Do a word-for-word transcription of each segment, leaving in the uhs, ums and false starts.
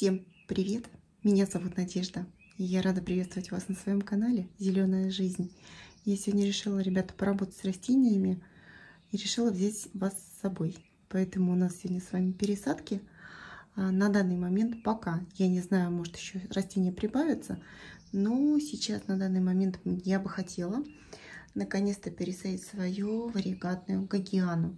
Всем привет! Меня зовут Надежда, и я рада приветствовать вас на своем канале «Зеленая жизнь». Я сегодня решила, ребята, поработать с растениями и решила взять вас с собой. Поэтому у нас сегодня с вами пересадки. На данный момент пока, я не знаю, может еще растения прибавятся, но сейчас на данный момент я бы хотела наконец-то пересадить свою варигатную гагиану.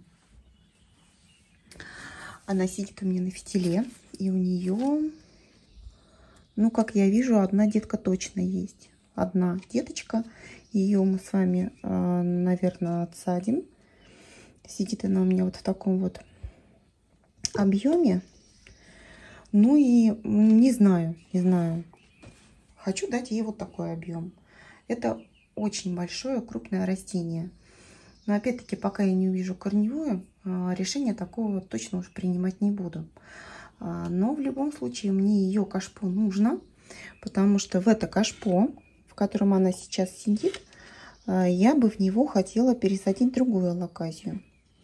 Она сидит у меня на фитиле, и у нее, ну, как я вижу, одна детка точно есть. Одна деточка. Ее мы с вами, наверное, отсадим. Сидит она у меня вот в таком вот объеме. Ну и не знаю, не знаю. Хочу дать ей вот такой объем. Это очень большое, крупное растение. Но опять-таки, пока я не увижу корневую, решения такого точно уж принимать не буду. Но в любом случае мне ее кашпо нужно, потому что в это кашпо, в котором она сейчас сидит, я бы в него хотела пересадить другую алоказию.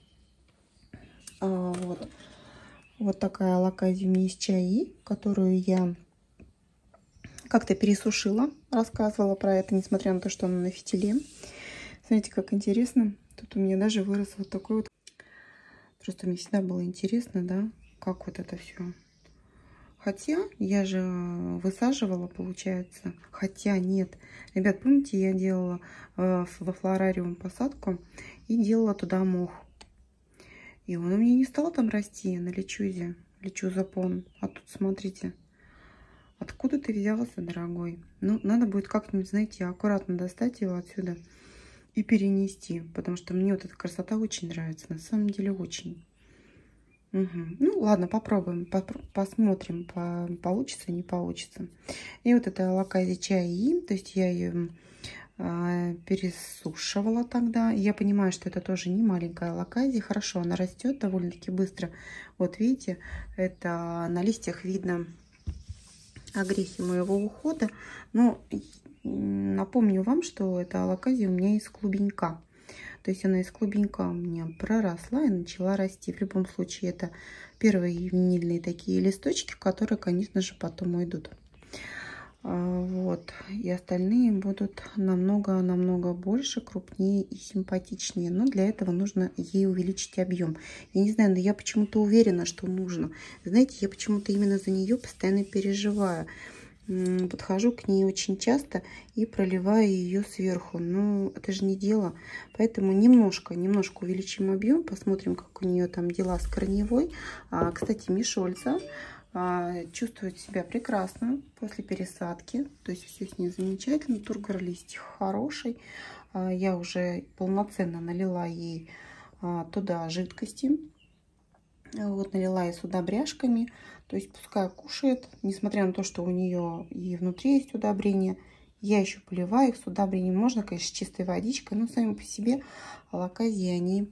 Вот, вот такая алоказия у меня из чаи, которую я как-то пересушила, рассказывала про это, несмотря на то, что она на фитиле. Смотрите, как интересно. Тут у меня даже вырос вот такой вот. Просто мне всегда было интересно, да, как вот это все. Хотя я же высаживала, получается. Хотя нет. Ребят, помните, я делала э, во флорариум посадку и делала туда мох. И он у меня не стал там расти на лечузе, лечузапон. А тут смотрите, откуда ты взялся, дорогой? Ну, надо будет как-нибудь, знаете, аккуратно достать его отсюда и перенести, потому что мне вот эта красота очень нравится, на самом деле очень. Угу. Ну ладно, попробуем, попро посмотрим, по получится, не получится. И вот это алоказия чаи, то есть я ее э, пересушивала тогда. Я понимаю, что это тоже не маленькая алоказия, хорошо, она растет довольно-таки быстро. Вот видите, это на листьях видно огрехи моего ухода. Но напомню вам, что эта алоказия у меня из клубенька. То есть она из клубенька у меня проросла и начала расти. В любом случае это первые винильные такие листочки, которые, конечно же, потом уйдут. Вот. И остальные будут намного-намного больше, крупнее и симпатичнее. Но для этого нужно ей увеличить объем. Я не знаю, но я почему-то уверена, что нужно. Знаете, я почему-то именно за нее постоянно переживаю. Подхожу к ней очень часто и проливаю ее сверху. Но это же не дело. Поэтому немножко, немножко увеличим объем. Посмотрим, как у нее там дела с корневой. А, кстати, Мишольца а, чувствует себя прекрасно после пересадки. То есть все с ней замечательно. Тургор листьев хороший. А, я уже полноценно налила ей а, туда жидкости. Вот, налила ей с удобряшками. То есть пускай кушает, несмотря на то, что у нее и внутри есть удобрения. Я еще поливаю их с удобрением. Можно, конечно, с чистой водичкой, но сами по себе алоказии, они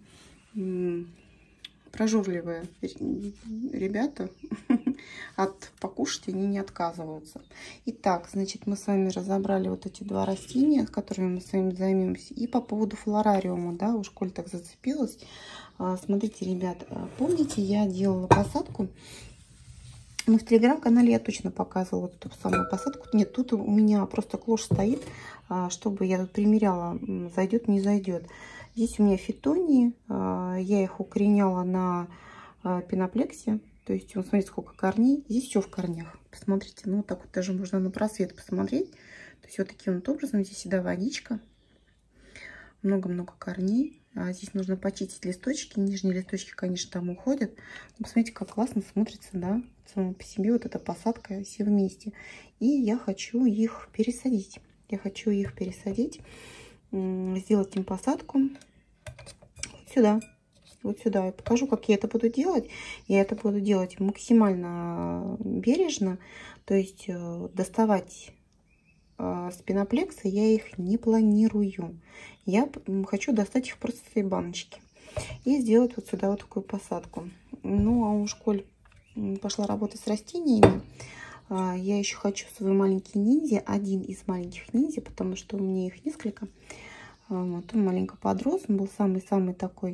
прожорливые ребята. От покушать они не отказываются. Итак, значит, мы с вами разобрали вот эти два растения, с которыми мы с вами займемся. И по поводу флорариума, да, уж коль так зацепилась. Смотрите, ребят, помните, я делала посадку. Ну, в телеграм-канале я точно показывала вот эту самую посадку. Нет, тут у меня просто клош стоит, чтобы я тут примеряла, зайдет, не зайдет. Здесь у меня фитонии, я их укореняла на пеноплексе. То есть, вот смотрите, сколько корней. Здесь все в корнях. Посмотрите, ну, вот так вот даже можно на просвет посмотреть. То есть, вот таким вот образом. Здесь всегда водичка. Много-много корней. А здесь нужно почистить листочки. Нижние листочки, конечно, там уходят. Но посмотрите, как классно смотрится, да, само по себе вот эта посадка все вместе. И я хочу их пересадить. Я хочу их пересадить, сделать им посадку вот сюда. Вот сюда. Я покажу, как я это буду делать. Я это буду делать максимально бережно. То есть доставать с пеноплекса я их не планирую. Я хочу достать их просто из этой баночки и сделать вот сюда вот такую посадку. Ну, а уж коль пошла работать с растениями, я еще хочу свой маленький ниндзя, один из маленьких ниндзя, потому что у меня их несколько. Вот, он маленько подрос, он был самый-самый такой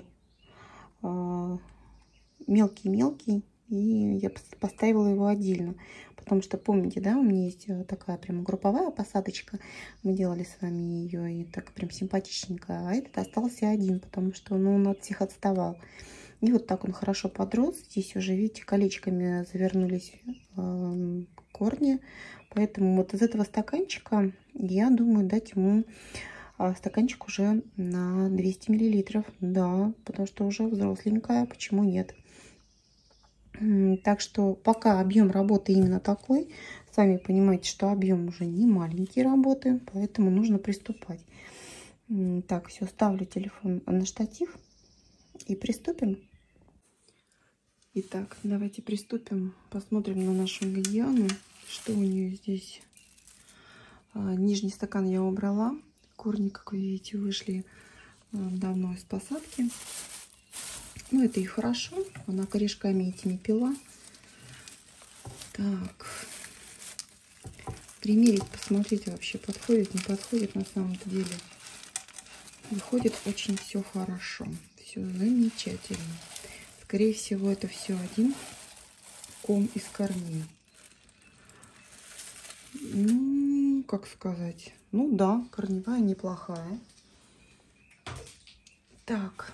мелкий-мелкий, и я поставила его отдельно, потому что, помните, да, у меня есть такая прям групповая посадочка. Мы делали с вами ее, и так прям симпатичненько. А этот остался один, потому что, ну, он от всех отставал. И вот так он хорошо подрос. Здесь уже, видите, колечками завернулись э, корни. Поэтому вот из этого стаканчика я думаю дать ему а, стаканчик уже на двести миллилитров. Да, потому что уже взросленькая, почему нет? Так что пока объем работы именно такой. Сами понимаете, что объем уже не маленькие работы, поэтому нужно приступать. Так, все, ставлю телефон на штатив и приступим. Итак, давайте приступим, посмотрим на нашу Гедеону, что у нее здесь. А, нижний стакан я убрала, корни, как вы видите, вышли а, давно из посадки. Ну, это и хорошо, она корешками этими пила. Так, примерить, посмотрите, вообще подходит, не подходит на самом-то деле. Выходит очень все хорошо, все замечательно. Скорее всего, это все один ком из корней. Ну, как сказать. Ну да, корневая неплохая. Так.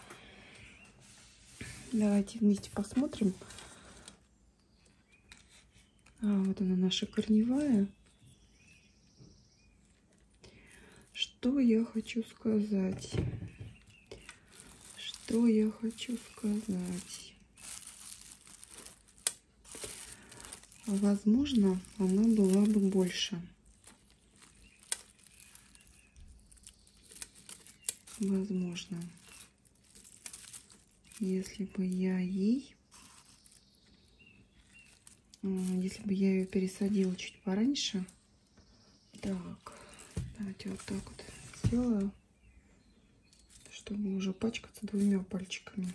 Давайте вместе посмотрим. А, вот она, наша корневая. Что я хочу сказать? Что я хочу сказать? Возможно, она была бы больше. Возможно. Если бы я ей... Если бы я ее пересадила чуть пораньше. Так. Давайте вот так вот сделаю. Чтобы уже пачкаться двумя пальчиками.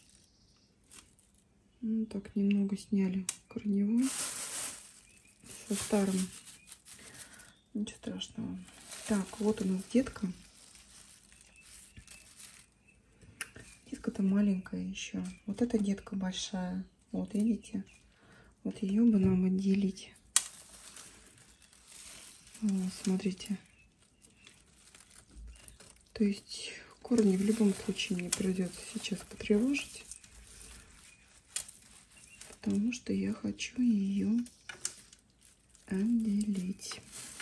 Ну, так, немного сняли корневой. Со старым. Ничего страшного. Так, вот у нас детка. Детка-то маленькая еще. Вот эта детка большая. Вот, видите? Вот ее бы нам отделить. Вот, смотрите. То есть корни в любом случае мне придется сейчас потревожить. Потому что я хочу ее отделить.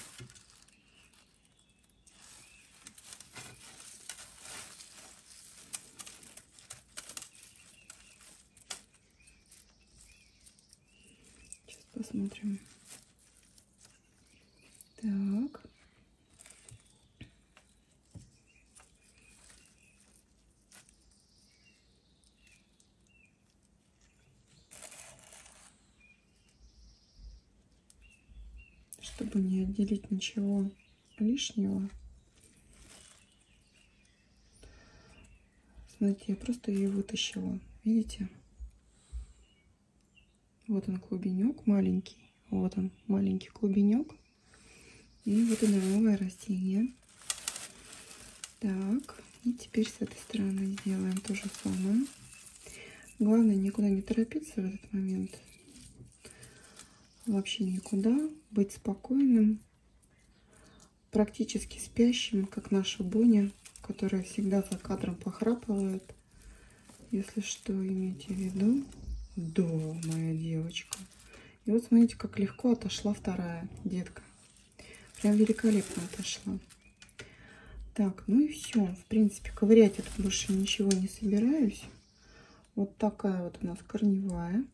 Сейчас посмотрим. Так. Чтобы не отделить ничего лишнего. Смотрите, я просто ее вытащила. Видите? Вот он, клубенек маленький. Вот он, маленький клубенек. И вот оно, новое растение. Так, и теперь с этой стороны сделаем то же самое. Главное, никуда не торопиться в этот момент. Вообще никуда. Быть спокойным. Практически спящим, как наша Боня, которая всегда за кадром похрапывает. Если что, имейте в виду. Да, моя девочка. И вот смотрите, как легко отошла вторая детка. Прям великолепно отошла. Так, ну и все. В принципе, ковырять я тут больше ничего не собираюсь. Вот такая вот у нас корневая.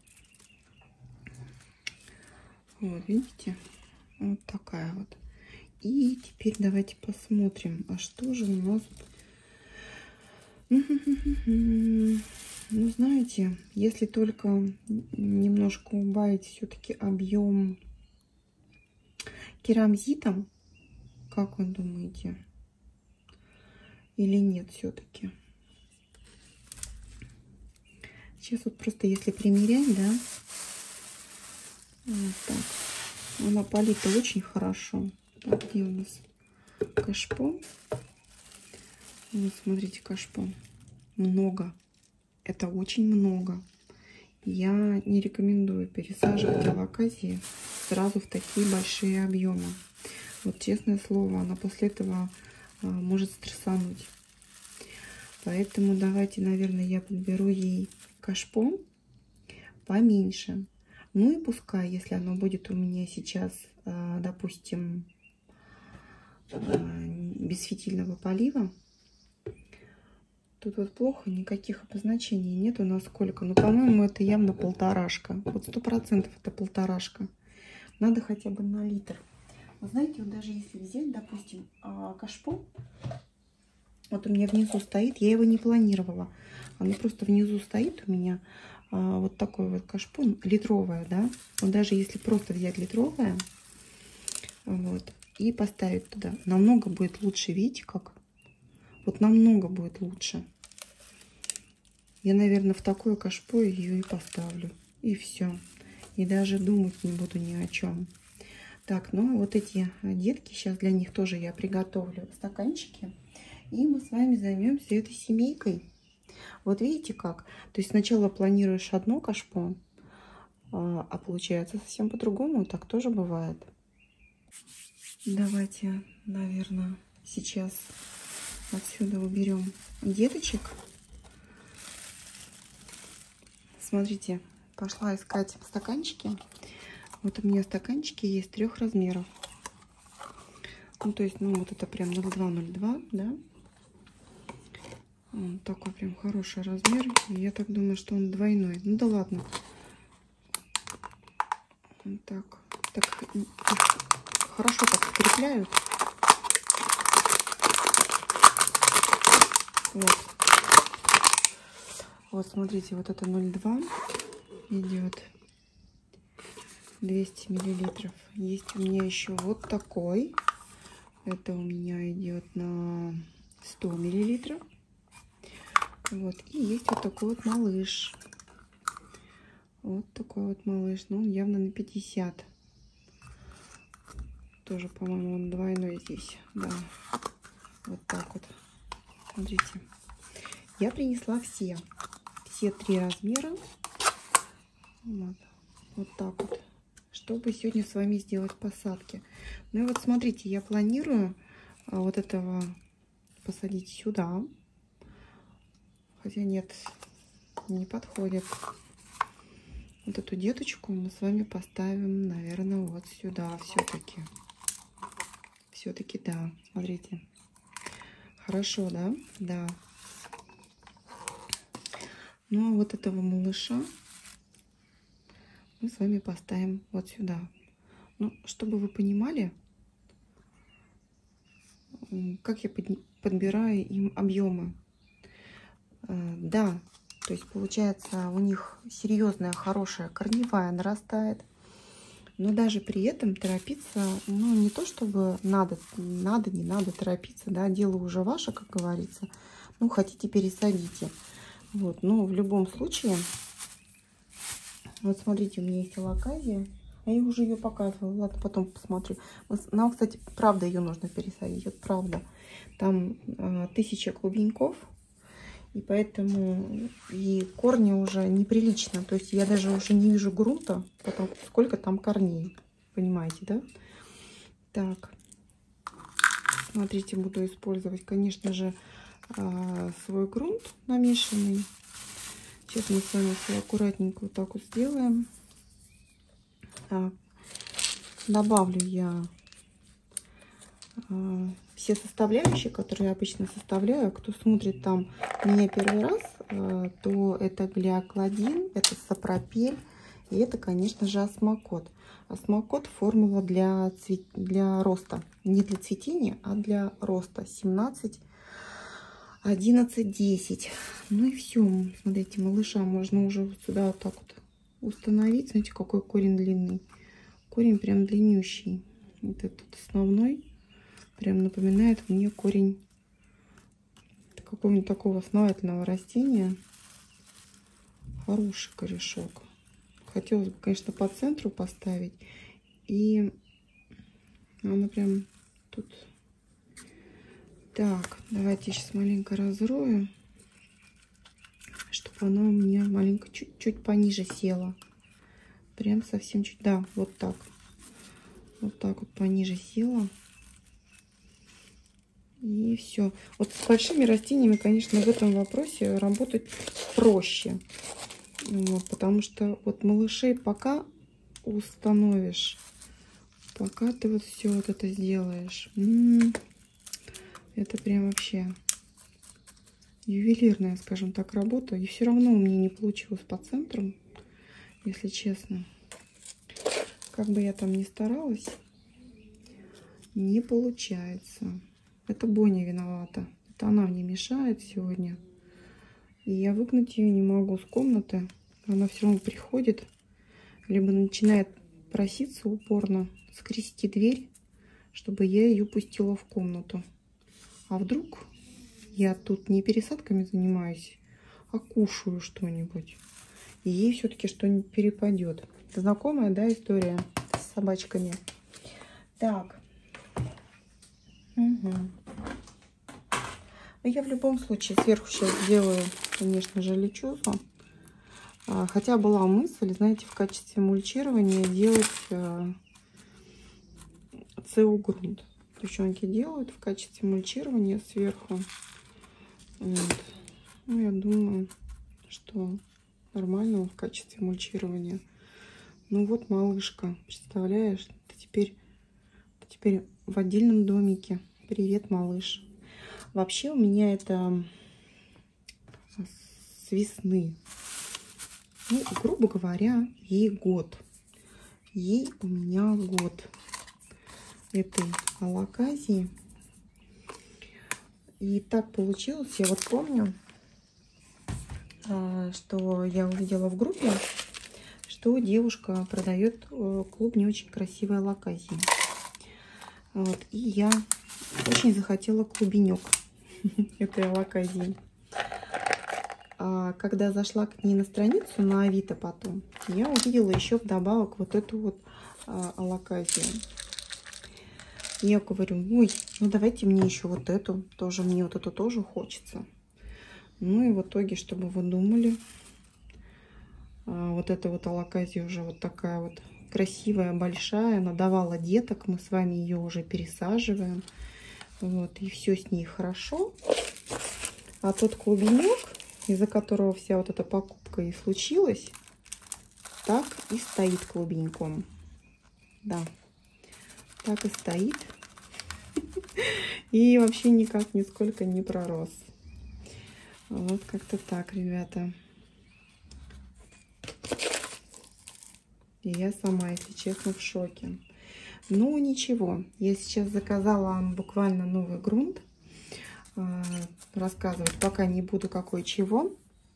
Вот, видите? Вот такая вот. И теперь давайте посмотрим, а что же у нас... Ну, знаете, если только немножко убавить все-таки объем керамзитом, как вы думаете? Или нет все-таки? Сейчас вот просто если примерять, да, вот так. Она полита очень хорошо. Так, где у нас кашпо? Вот, смотрите, кашпо. Много. Это очень много. я не рекомендую пересаживать алоказии сразу в такие большие объемы. Вот честное слово, она после этого а, может стрессануть. Поэтому давайте, наверное, я подберу ей кашпо поменьше. Ну и пускай, если оно будет у меня сейчас, а, допустим, а, без фитильного полива. Тут вот плохо, никаких обозначений нету насколько. Но, по-моему, это явно полторашка. Вот сто процентов это полторашка. Надо хотя бы на литр. Вы знаете, вот даже если взять, допустим, кашпо, вот у меня внизу стоит, я его не планировала. Оно просто внизу стоит у меня, вот такое вот кашпо, литровое, да. Вот даже если просто взять литровое, вот, и поставить туда, намного будет лучше, видите как? Вот намного будет лучше. Я, наверное, в такое кашпо ее и поставлю. И все. И даже думать не буду ни о чем. Так, ну вот эти детки, сейчас для них тоже я приготовлю стаканчики. И мы с вами займемся этой семейкой. Вот видите как? То есть сначала планируешь одно кашпо, а получается совсем по-другому. Так тоже бывает. Давайте, наверное, сейчас отсюда уберем деточек. Смотрите, пошла искать стаканчики. Вот у меня стаканчики есть трех размеров. Ну, то есть, ну, вот это прям ноль два ноль два, да. Вот такой прям хороший размер. Я так думаю, что он двойной. Ну да ладно. Вот так. Так их хорошо так скрепляют. Вот. Вот, смотрите, вот это ноль два идет. двести миллилитров. Есть у меня еще вот такой. Это у меня идет на сто миллилитров. Вот. И есть вот такой вот малыш. Вот такой вот малыш. Ну, он явно на пятьдесят. Тоже, по-моему, он двойной здесь. Да. Вот так вот. Смотрите. Я принесла все. Все три размера. Вот. Вот так вот. Чтобы сегодня с вами сделать посадки. Ну и вот смотрите, я планирую вот этого посадить сюда. Хотя нет, не подходит. Вот эту деточку мы с вами поставим, наверное, вот сюда все-таки. Все-таки да, смотрите. Хорошо, да? Да. Ну а вот этого малыша мы с вами поставим вот сюда. Ну, чтобы вы понимали, как я подбираю им объемы. Да, то есть получается у них серьезная, хорошая корневая нарастает. Но даже при этом торопиться, ну не то чтобы надо, надо, не надо торопиться, да, дело уже ваше, как говорится. Ну, хотите, пересадите. Вот, но в любом случае, вот смотрите, у меня есть алоказия. А я уже ее показывала. Ладно, потом посмотрю. Нам, кстати, правда ее нужно пересадить. Вот правда. Там э, тысяча клубеньков. И поэтому и корни уже неприлично. То есть я даже уже не вижу грунта, потому сколько там корней. Понимаете, да? Так. Смотрите, буду использовать, конечно же, э, свой грунт намешанный. Сейчас мы с вами все аккуратненько вот так вот сделаем. Так. Добавлю я э, все составляющие, которые я обычно составляю. Кто смотрит там меня первый раз, э, то это глиокладин, это сапропель и это, конечно же, осмокот. Осмокот формула для, цвет... для роста. Не для цветения, а для роста. семнадцать, одиннадцать, десять. Ну и все. Смотрите, малыша можно уже вот сюда вот так вот установить. Смотрите, какой корень длинный. Корень прям длиннющий. Вот этот основной. Прям напоминает мне корень какого-нибудь такого основательного растения. Хороший корешок. Хотелось бы, конечно, по центру поставить. И она прям тут. Так, давайте сейчас маленько разрою, чтобы она у меня маленько чуть-чуть пониже села. Прям совсем чуть, да, вот так. Вот так вот пониже села. И все. Вот с большими растениями, конечно, в этом вопросе работать проще. Вот, потому что вот малышей пока установишь, пока ты вот все вот это сделаешь, м-м, это прям вообще ювелирная, скажем так, работа. И все равно у меня не получилось по центрам, если честно. Как бы я там ни старалась, не получается. Это Боня виновата. Это она мне мешает сегодня. И я выгнать ее не могу с комнаты. Она все равно приходит, либо начинает проситься упорно, скрести дверь, чтобы я ее пустила в комнату. А вдруг я тут не пересадками занимаюсь, а кушаю что-нибудь. И ей все-таки что-нибудь перепадет. Это знакомая, да, история с собачками? Так. Угу. Я в любом случае сверху сейчас сделаю, конечно же, лечузу. Хотя была мысль, знаете, в качестве мульчирования делать СО-грунт. Девчонки делают в качестве мульчирования сверху. Вот. Ну, я думаю, что нормально в качестве мульчирования. Ну вот, малышка, представляешь, ты теперь, ты теперь в отдельном домике. Привет, малыш. Вообще у меня это с весны. Ну, грубо говоря, ей год. Ей у меня год этой алаказии. И так получилось, я вот помню, что я увидела в группе, что девушка продает клуб не очень красивой алаказии. Вот, и я очень захотела клубенек этой алаказии. А когда зашла к ней на страницу, на Авито потом, я увидела еще вдобавок вот эту вот а, алаказию. Я говорю, ой, ну давайте мне еще вот эту, тоже мне вот эту тоже хочется. Ну и в итоге, чтобы вы думали, а, вот эта вот алаказия уже вот такая вот красивая, большая, надавала деток, мы с вами ее уже пересаживаем. Вот, и все с ней хорошо. А тот клубенек, из-за которого вся вот эта покупка и случилась, так и стоит клубеньком. Да, так и стоит. И вообще никак нисколько не пророс. Вот как-то так, ребята. И я сама, если честно, в шоке. Ну, ничего. Я сейчас заказала буквально новый грунт. Рассказывать пока не буду, какой чего.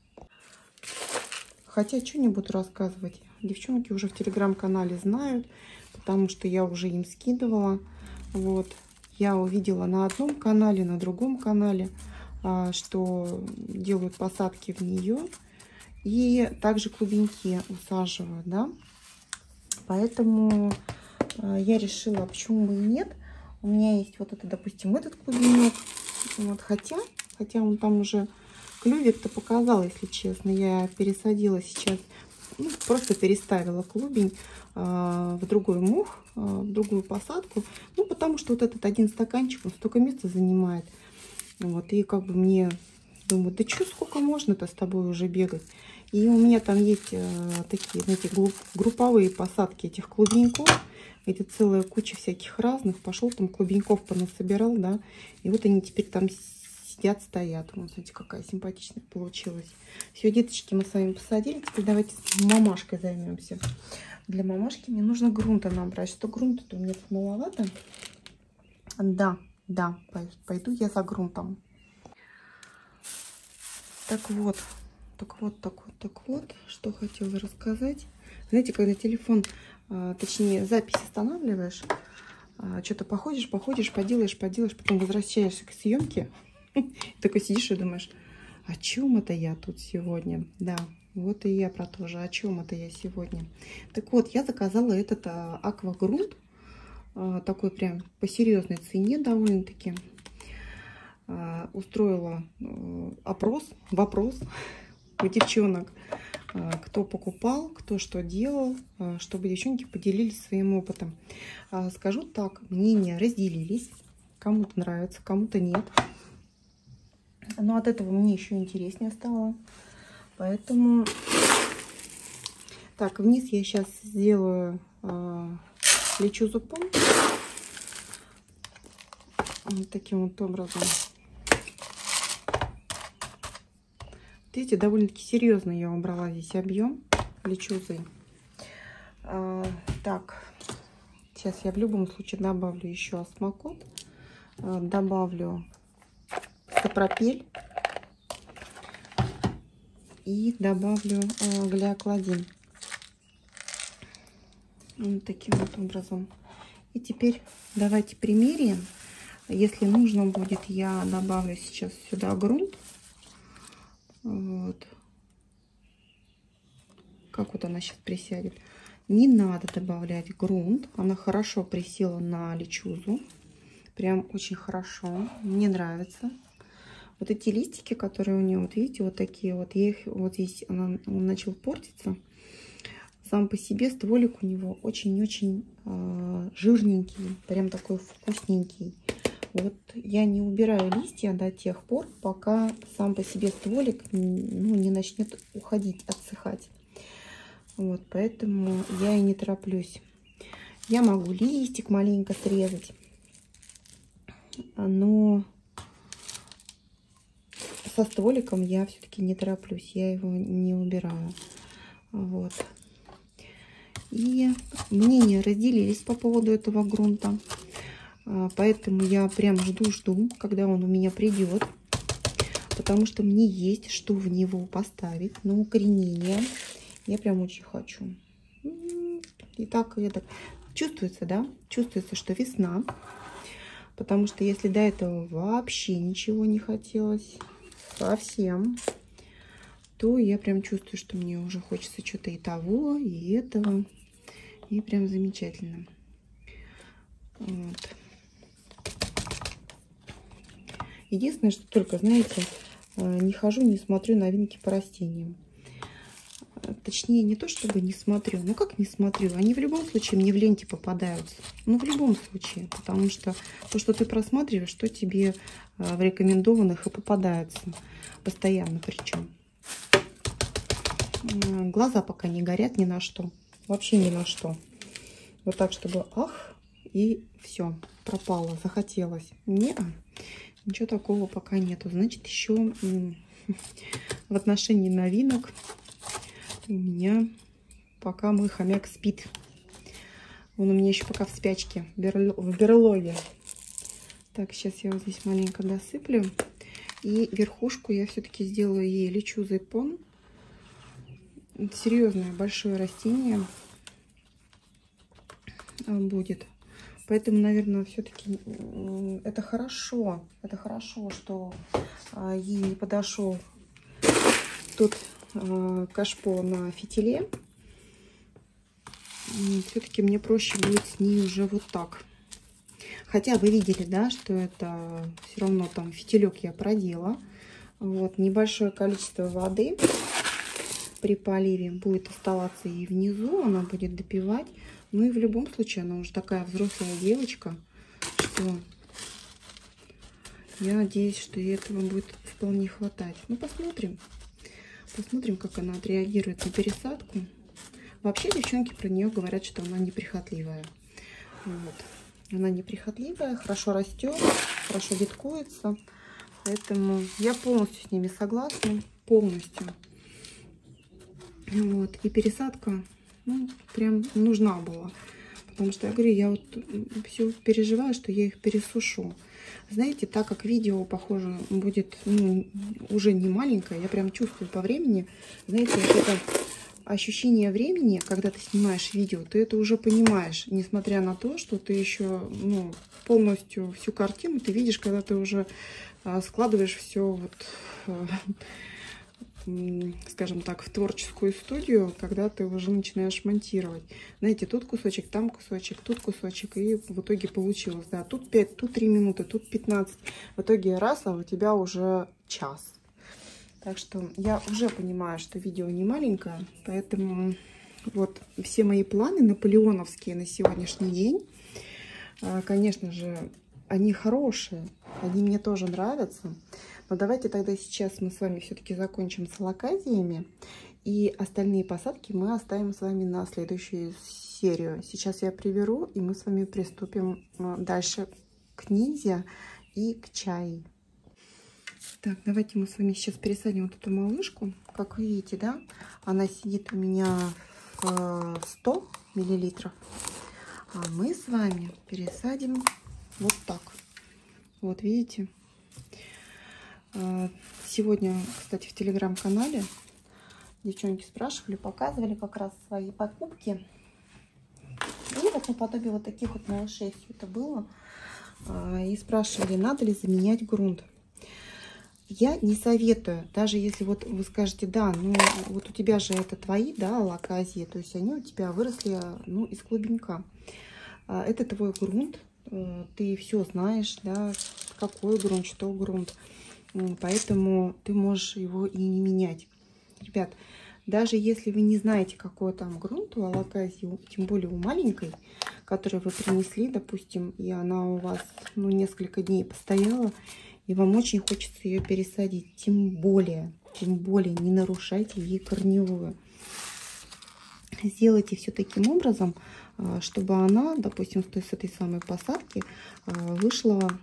Хотя, что не буду рассказывать. Девчонки уже в телеграм-канале знают, потому что я уже им скидывала. Вот. Я увидела на одном канале, на другом канале, что делают посадки в нее. И также клубеньки усаживают, да. Поэтому я решила, почему бы и нет. У меня есть вот это, допустим, этот клубенек. Вот, хотя, хотя он там уже клювик-то показал, если честно. Я пересадила сейчас, ну, просто переставила клубень э, в другой мох, э, в другую посадку. Ну, потому что вот этот один стаканчик, он столько места занимает. Вот, и как бы мне, думаю, да что, сколько можно-то с тобой уже бегать? И у меня там есть э, такие, знаете, групповые посадки этих клубеньков. Эти целая куча всяких разных. Пошел там клубеньков понасобирал, да. И вот они теперь там сидят, стоят. Вот, смотрите, какая симпатичная получилась. Все, деточки, мы с вами посадили. Теперь давайте мамашкой займемся. Для мамашки мне нужно грунта набрать. Что грунта-то у меня тут маловато. Да, да, пойду я за грунтом. Так вот, так вот, так вот, так вот. Что хотела рассказать. Знаете, когда телефон... Точнее, запись останавливаешь, что-то походишь, походишь, поделаешь, поделаешь, потом возвращаешься к съемке, такой сидишь и думаешь, о чем это я тут сегодня? Да, вот и я про то же, о чем это я сегодня. Так вот, я заказала этот аквагрунт, такой прям по серьезной цене довольно-таки. Устроила опрос, вопрос у девчонок, кто покупал, кто что делал, чтобы девчонки поделились своим опытом. Скажу так, мнения разделились. Кому-то нравится, кому-то нет. Но от этого мне еще интереснее стало. Поэтому... Так, вниз я сейчас сделаю э, лечузу пом. Вот таким вот образом. Видите, довольно-таки серьезно я убрала здесь объем лечузой. А, так, сейчас я в любом случае добавлю еще осмокот. А, добавлю сапропель. И добавлю а, глиокладин. Вот таким вот образом. И теперь давайте примеряем. Если нужно будет, я добавлю сейчас сюда грунт. Вот. Как вот она сейчас присядет. Не надо добавлять грунт. Она хорошо присела на лечузу. Прям очень хорошо. Мне нравится. Вот эти листики, которые у нее, вот видите, вот такие вот. Я их, вот здесь она, он начал портиться. Сам по себе стволик у него очень-очень э, жирненький. Прям такой вкусненький. Вот я не убираю листья до тех пор, пока сам по себе стволик ну, не начнет уходить, отсыхать. Вот, поэтому я и не тороплюсь. Я могу листик маленько срезать, но со стволиком я все-таки не тороплюсь, я его не убираю. Вот. И мнения разделились по поводу этого грунта. Поэтому я прям жду-жду, когда он у меня придет. Потому что мне есть что в него поставить на укоренение. Я прям очень хочу. И так, и так. Чувствуется, да? Чувствуется, что весна. Потому что если до этого вообще ничего не хотелось, совсем, то я прям чувствую, что мне уже хочется что-то и того, и этого. И прям замечательно. Вот. Единственное, что только, знаете, не хожу, не смотрю новинки по растениям. Точнее, не то, чтобы не смотрю. Ну, как не смотрю? Они в любом случае мне в ленте попадаются. Ну, в любом случае. Потому что то, что ты просматриваешь, то тебе в рекомендованных и попадается. Постоянно причем. Глаза пока не горят ни на что. Вообще ни на что. Вот так, чтобы ах, и все, пропало, захотелось. Не-а. Ничего такого пока нету. Значит, еще в отношении новинок у меня пока мой хомяк спит. Он у меня еще пока в спячке, в берлоге. Так, сейчас я вот здесь маленько досыплю. И верхушку я все-таки сделаю ей лечузой пон. Серьезное большое растение будет. Поэтому, наверное, все-таки это хорошо. Это хорошо, что ей не подошел тот кашпо на фитиле. Все-таки мне проще будет с ней уже вот так. Хотя вы видели, да, что это все равно там фитилек я продела. Вот, небольшое количество воды при поливе будет оставаться и внизу, она будет допивать. Ну и в любом случае она уже такая взрослая девочка, что я надеюсь, что ей этого будет вполне хватать. Ну посмотрим. Посмотрим, как она отреагирует на пересадку. Вообще девчонки про нее говорят, что она неприхотливая. Вот. Она неприхотливая, хорошо растет, хорошо деткуется. Поэтому я полностью с ними согласна. Полностью. Вот. И пересадка, ну, прям нужна была. Потому что я говорю, я вот все переживаю, что я их пересушу. Знаете, так как видео, похоже, будет ну, уже не маленькое, я прям чувствую по времени. Знаете, вот это ощущение времени, когда ты снимаешь видео, ты это уже понимаешь, несмотря на то, что ты еще ну, полностью всю картину ты видишь, когда ты уже а, складываешь все вот... А, скажем так, в творческую студию, когда ты уже начинаешь монтировать. Знаете, тут кусочек, там кусочек, тут кусочек, и в итоге получилось, да, тут пять, тут три минуты, тут пятнадцать. В итоге раз, а у тебя уже час. Так что я уже понимаю, что видео не маленькое, поэтому вот все мои планы наполеоновские на сегодняшний день, конечно же, они хорошие, они мне тоже нравятся. Но давайте тогда сейчас мы с вами все-таки закончим с алоказиями. И остальные посадки мы оставим с вами на следующую серию. Сейчас я приберу, и мы с вами приступим дальше к ниндзя и к чай. Так, давайте мы с вами сейчас пересадим вот эту малышку. Как вы видите, да, она сидит у меня в сто миллилитров. А мы с вами пересадим вот так. Вот видите. Сегодня, кстати, в телеграм-канале девчонки спрашивали, показывали как раз свои покупки. И вот наподобие вот таких вот малышей все это было. И спрашивали, надо ли заменять грунт. Я не советую, даже если вот вы скажете, да, ну вот у тебя же это твои, да, алоказии, то есть они у тебя выросли, ну, из клубенька. Это твой грунт, ты все знаешь, да, какой грунт, что грунт, поэтому ты можешь его и не менять. Ребят, даже если вы не знаете, какой там грунт у алоказии, тем более у маленькой, которую вы принесли, допустим, и она у вас, ну, несколько дней постояла, и вам очень хочется ее пересадить, тем более, тем более не нарушайте ей корневую. Сделайте все таким образом, чтобы она, допустим, с этой самой посадки вышла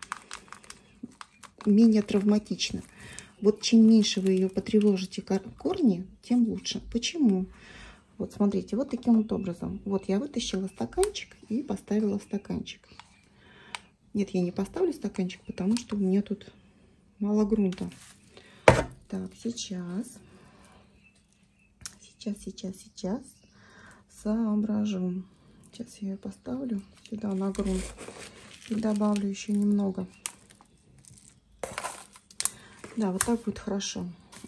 менее травматично. Вот чем меньше вы ее потревожите корни, тем лучше. Почему? Вот смотрите, вот таким вот образом. Вот я вытащила стаканчик и поставила в стаканчик. Нет, я не поставлю стаканчик, потому что у меня тут мало грунта. Так, сейчас. Сейчас, сейчас, сейчас. Соображу. Сейчас я ее поставлю сюда на грунт. И добавлю еще немного. Да, вот так будет хорошо.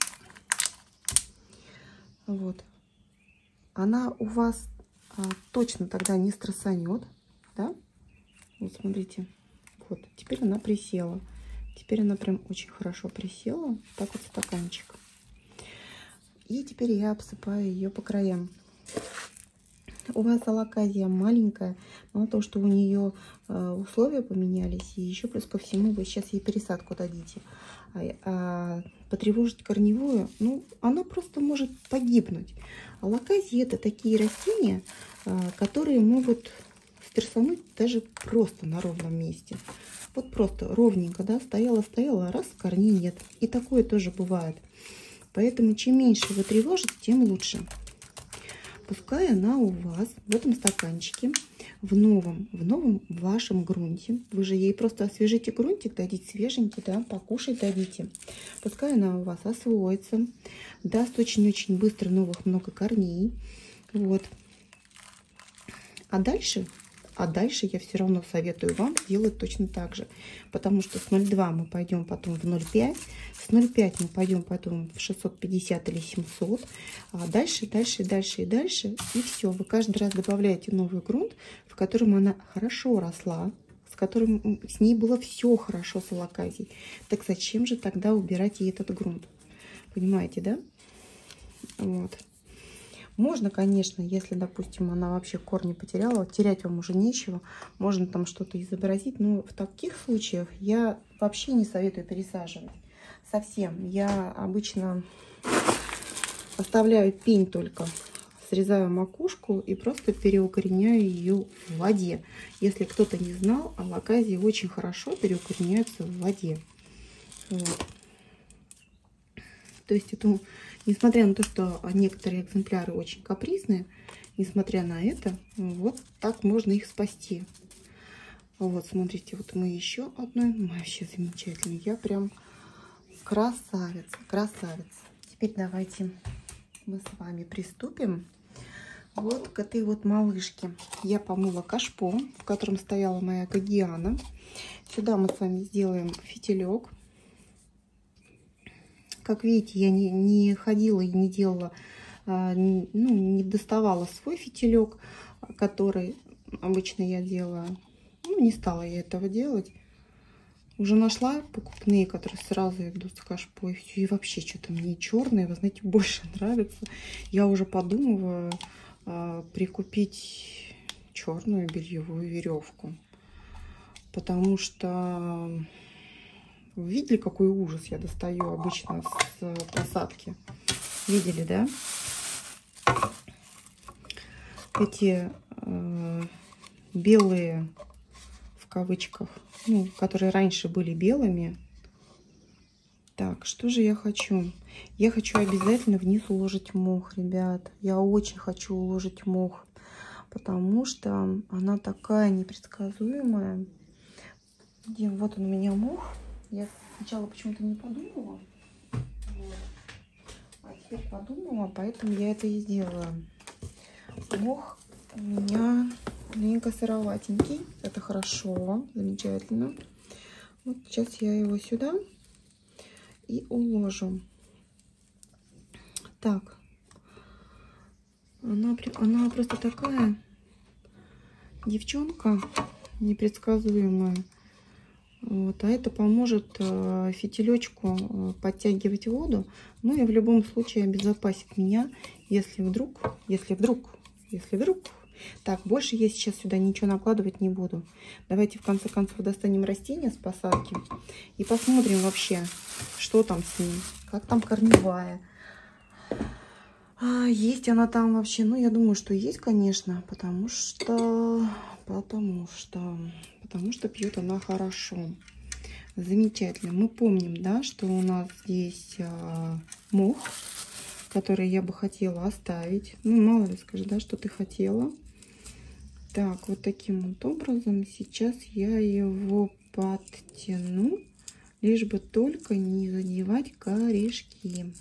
Вот. Она у вас а, точно тогда не стрессанет. Да? Вот смотрите. Вот, теперь она присела. Теперь она прям очень хорошо присела. Так вот стаканчик. И теперь я обсыпаю ее по краям. У вас алоказия маленькая. Мало того, что у нее э, условия поменялись. И еще плюс ко всему вы сейчас ей пересадку дадите. А, а потревожить корневую, ну, она просто может погибнуть. Алоказии — это такие растения, э, которые могут стрессануть даже просто на ровном месте. Вот просто ровненько, да, стояла-стояла, раз, корней нет. И такое тоже бывает. Поэтому чем меньше вы тревожите, тем лучше. Пускай она у вас в этом стаканчике, в новом, в новом вашем грунте. Вы же ей просто освежите грунтик, дадите свеженький, да, покушать дадите. Пускай она у вас освоится, даст очень-очень быстро новых много корней. Вот. А дальше... А дальше я все равно советую вам сделать точно так же. Потому что с ноль целых две мы пойдем потом в ноль целых пять. С ноль целых пять мы пойдем потом в шестьсот пятьдесят или семьсот. А дальше, дальше, дальше и дальше. И все. Вы каждый раз добавляете новый грунт, в котором она хорошо росла. С которым с ней было все хорошо с алоказией. Так зачем же тогда убирать ей этот грунт? Понимаете, да? Вот. Можно, конечно, если, допустим, она вообще корни потеряла, терять вам уже нечего, можно там что-то изобразить, но в таких случаях я вообще не советую пересаживать. Совсем. Я обычно оставляю пень только, срезаю макушку и просто переукореняю ее в воде. Если кто-то не знал, алоказии очень хорошо переукореняются в воде. Вот. То есть это... Несмотря на то, что некоторые экземпляры очень капризные, несмотря на это, вот так можно их спасти. Вот, смотрите, вот мы еще одной. Вообще замечательно. Я прям красавица, красавица. Теперь давайте мы с вами приступим вот к этой вот малышке. Я помыла кашпо, в котором стояла моя гагиана. Сюда мы с вами сделаем фитилек. Как видите, я не, не ходила и не делала, ну, не доставала свой фитилек, который обычно я делаю. Ну, не стала я этого делать. Уже нашла покупные, которые сразу идут с кашпо. И все, и вообще что-то мне черные, вы знаете, больше нравится. Я уже подумываю а, прикупить черную бельевую веревку. Потому что вы видели, какой ужас я достаю обычно с посадки? Видели, да? Эти э, белые, в кавычках, ну, которые раньше были белыми. Так, что же я хочу? Я хочу обязательно вниз уложить мох, ребят. Я очень хочу уложить мох, потому что она такая непредсказуемая. Где, вот он у меня мох. Я сначала почему-то не подумала. Вот. А теперь подумала, поэтому я это и сделаю. Мох у меня маленько сыроватенький. Это хорошо, замечательно. Вот сейчас я его сюда и уложу. Так. Она, она просто такая девчонка непредсказуемая. Вот, а это поможет э, фитилечку э, подтягивать воду. Ну и в любом случае обезопасит меня, если вдруг, если вдруг, если вдруг. Так, больше я сейчас сюда ничего накладывать не буду. Давайте в конце концов достанем растение с посадки и посмотрим вообще, что там с ним, как там корневая. А, есть она там вообще? Ну, я думаю, что есть, конечно, потому что, потому что, потому что пьет она хорошо. Замечательно. Мы помним, да, что у нас здесь а, мох, который я бы хотела оставить. Ну, мало ли, скажи, да, что ты хотела. Так, вот таким вот образом сейчас я его подтяну, лишь бы только не задевать корешки.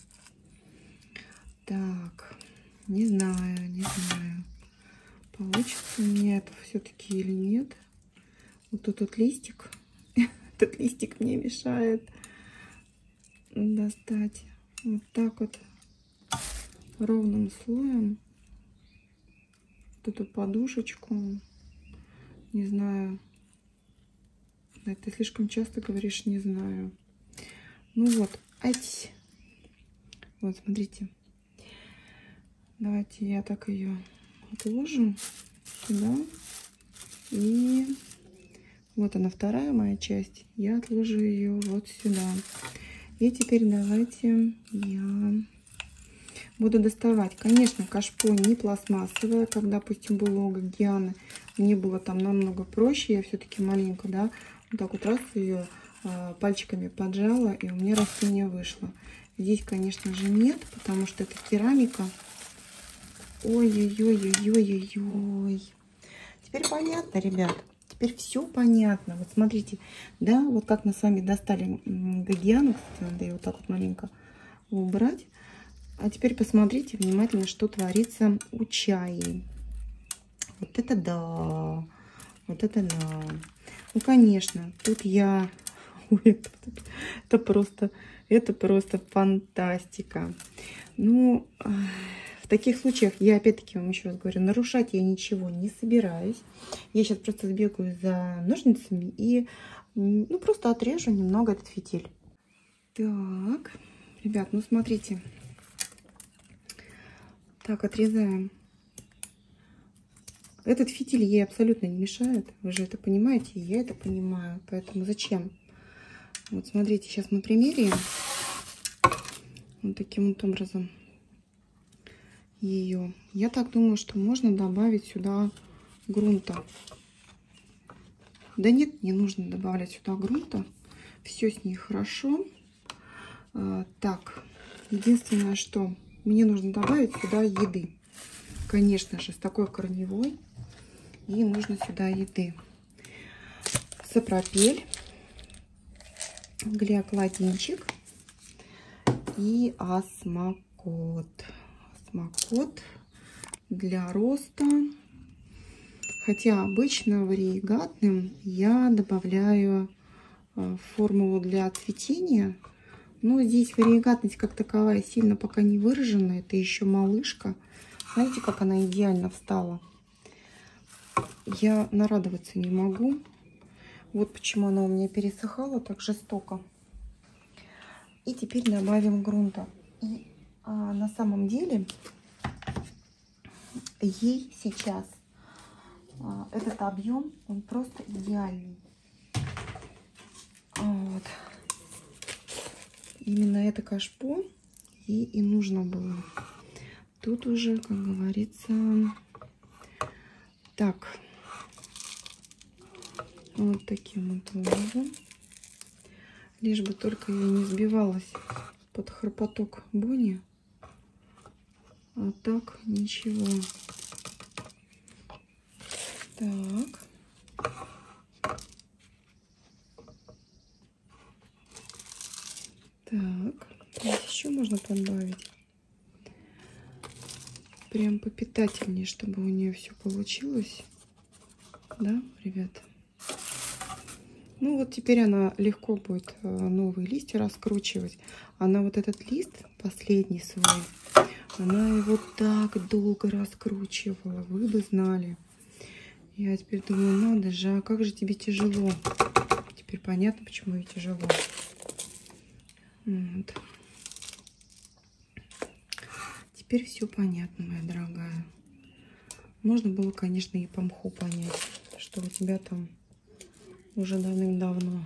Так, не знаю, не знаю, получится мне это все-таки или нет. Вот тут вот листик, этот листик мне мешает достать. Вот так вот ровным слоем вот эту подушечку. Не знаю, ты слишком часто говоришь не знаю. Ну вот, ать. Вот, смотрите. Давайте я так ее отложу сюда. И вот она, вторая моя часть. Я отложу ее вот сюда. И теперь давайте я буду доставать. Конечно, кашпо не пластмассовое. Как, допустим, было у Гагианы, мне было там намного проще. Я все-таки маленько, да, вот так вот раз ее а, пальчиками поджала, и у меня растение вышло. Здесь, конечно же, нет, потому что это керамика. Ой-ой-ой-ой-ой-ой. Теперь понятно, ребят. Теперь все понятно. Вот смотрите, да, вот как мы с вами достали Гагиану. Кстати, надо ее вот так вот маленько убрать. А теперь посмотрите внимательно, что творится у чаи. Вот это да. Вот это да. Ну, конечно, тут я... Ой, это просто... Это просто фантастика. Ну... В таких случаях я опять-таки вам еще раз говорю, нарушать я ничего не собираюсь. Я сейчас просто сбегаю за ножницами и ну, просто отрежу немного этот фитиль. Так, ребят, ну смотрите. Так, отрезаем. Этот фитиль ей абсолютно не мешает. Вы же это понимаете, и я это понимаю. Поэтому зачем? Вот смотрите, сейчас мы примеряем. Вот таким вот образом. Ее. Я так думаю, что можно добавить сюда грунта. Да нет, не нужно добавлять сюда грунта. Все с ней хорошо. А, так, единственное, что мне нужно добавить сюда еды. Конечно же, с такой корневой. И нужно сюда еды. Сапропель, глиокладинчик и осмокот. Осмокот для роста. Хотя обычно варигатным я добавляю формулу для цветения. Но здесь варигатность как таковая сильно пока не выражена. Это еще малышка. Знаете, как она идеально встала? Я нарадоваться не могу. Вот почему она у меня пересыхала так жестоко. И теперь добавим грунта. И а, на самом деле ей сейчас а, этот объем, он просто идеальный. Вот. Именно это кашпо ей и нужно было. Тут уже, как говорится, так, вот таким вот образом. Лишь бы только я не сбивалась под храпоток Бонни. А так ничего. Так. Так. Здесь еще можно добавить. Прям попитательнее, чтобы у нее все получилось. Да, ребята? Ну вот теперь она легко будет новые листья раскручивать. Она вот этот лист, последний свой, она его так долго раскручивала. Вы бы знали. Я теперь думаю, надо же, а как же тебе тяжело. Теперь понятно, почему ей тяжело. Вот. Теперь все понятно, моя дорогая. Можно было, конечно, и по мху понять, что у тебя там уже давным-давно.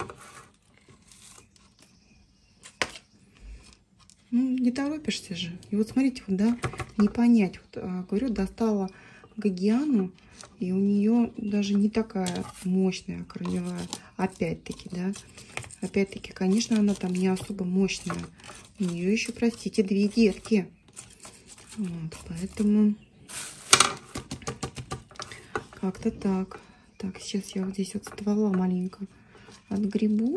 Ну, не торопишься же. И вот смотрите, вот, да, не понять. Вот, а, говорю, достала гагиану, и у нее даже не такая мощная корневая. Опять-таки, да. Опять-таки, конечно, она там не особо мощная. У нее еще, простите, две детки. Вот, поэтому как-то так. Так, сейчас я вот здесь вот ствола маленько отгребу.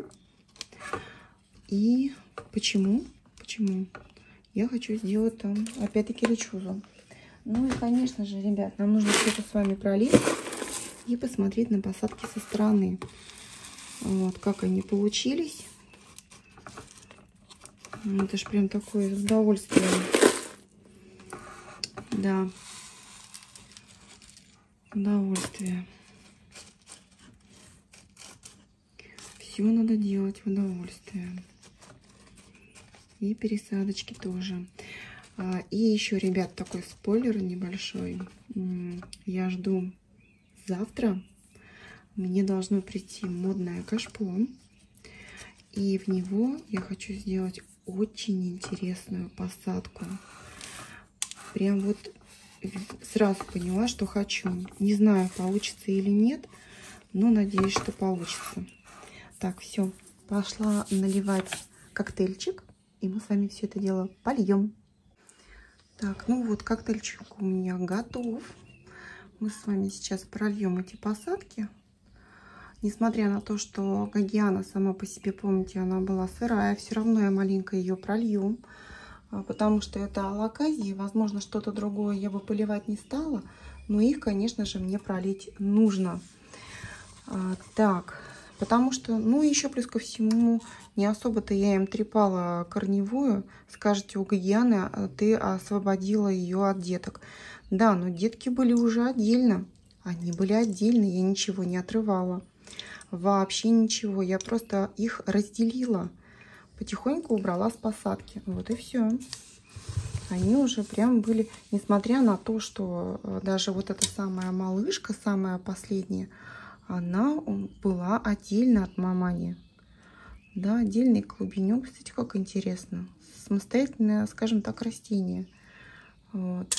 И почему? Почему? Я хочу сделать там опять-таки лечузу. Ну и, конечно же, ребят, нам нужно все это с вами пролить и посмотреть на посадки со стороны. Вот, как они получились. Это же прям такое удовольствие. Да. Удовольствие. Все надо делать в удовольствие. И пересадочки тоже. И еще, ребят, такой спойлер небольшой. Я жду завтра. Мне должно прийти модное кашпо. И в него я хочу сделать очень интересную посадку. Прям вот сразу поняла, что хочу. Не знаю, получится или нет, но надеюсь, что получится. Так, все. Пошла наливать коктейльчик. И мы с вами все это дело польем. Так, ну вот, коктейльчик у меня готов. Мы с вами сейчас прольем эти посадки. Несмотря на то, что гагиана сама по себе, помните, она была сырая, все равно я маленько ее пролью. Потому что это алоказии, возможно, что-то другое я бы поливать не стала. Но их, конечно же, мне пролить нужно. А, так, потому что, ну, еще плюс ко всему, не особо-то я им трепала корневую. Скажете, у гагианы ты освободила ее от деток. Да, но детки были уже отдельно. Они были отдельно, я ничего не отрывала. Вообще ничего, я просто их разделила. Потихоньку убрала с посадки. Вот и все. Они уже прям были, несмотря на то, что даже вот эта самая малышка, самая последняя, она была отдельно от мамани. Да, отдельный клубенек. Кстати, как интересно. Самостоятельное, скажем так, растение. Вот.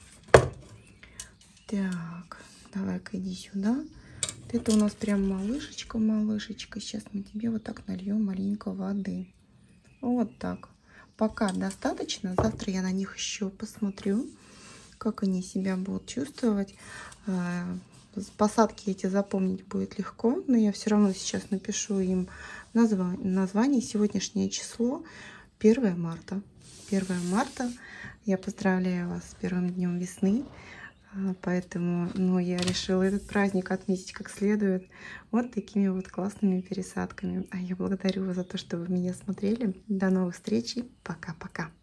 Так, давай-ка иди сюда. Это у нас прям малышечка, малышечка. Сейчас мы тебе вот так нальем маленько воды. Вот так. Пока достаточно. Завтра я на них еще посмотрю, как они себя будут чувствовать. Посадки эти запомнить будет легко, но я все равно сейчас напишу им название. название. Сегодняшнее число первое марта. первое марта. Я поздравляю вас с первым днем весны. Поэтому, ну, я решила этот праздник отметить как следует вот такими вот классными пересадками. А я благодарю вас за то, что вы меня смотрели. До новых встреч. Пока-пока.